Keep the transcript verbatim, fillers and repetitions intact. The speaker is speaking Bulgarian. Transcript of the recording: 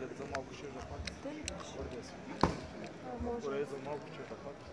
дали за малко ще да пак. Дали пише? Твърдия си. А, може. Кое за малко ще да пак.